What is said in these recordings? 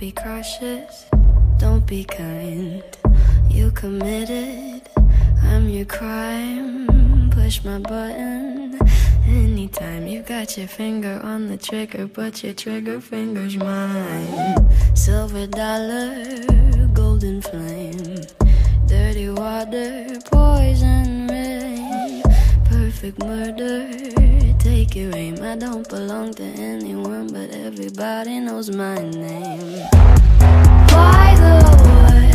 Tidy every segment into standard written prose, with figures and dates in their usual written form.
be cautious, don't be kind. You committed, I'm your crime. Push my button anytime. You got your finger on the trigger, but your trigger finger's mine. Silver dollar, golden flame, dirty water, poison rain, perfect murder. Take your aim. I don't belong to anyone, but everybody knows my name. By the way,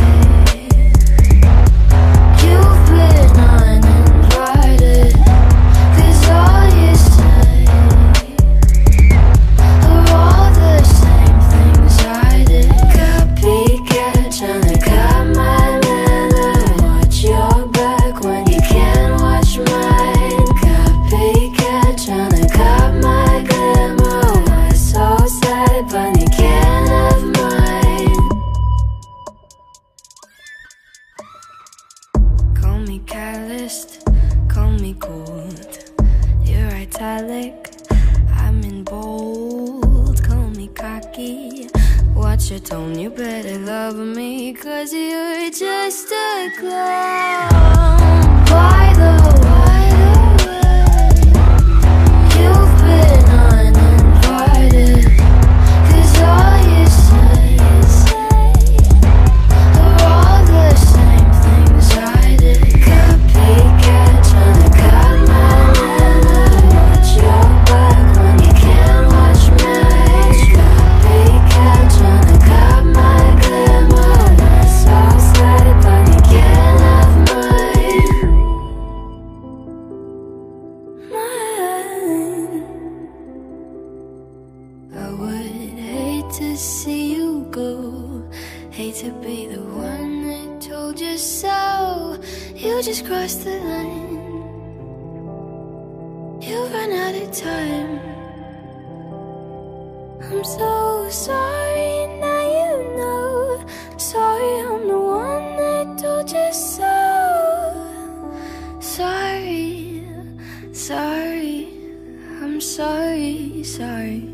you've been uninvited, 'cause all you say are all the same things I did. Copycat, tryna cut my manner. Watch your back when you can't watch mine. Copycat, tryna cut my glamour. Why so sad, but you can't have mine. Call me calloused, call me cold. You're italic, I'm in bold. Call me cocky, watch your tone. You better love me, 'cause you're just a clown. By the way, you've been uninvited, 'cause all you say are all the same things I did. Copycat, tryna cut my manner. Watch your back when you can't watch mine. Copycat, tryna cut my glamour. That's so sad, but you can't have mine. I would hate to see you go, hate to be the one that told you so. You just crossed the line, you ran out of time. I'm so sorry, now you know. Sorry, I'm the one that told you so. Sorry, sorry, I'm sorry, sorry.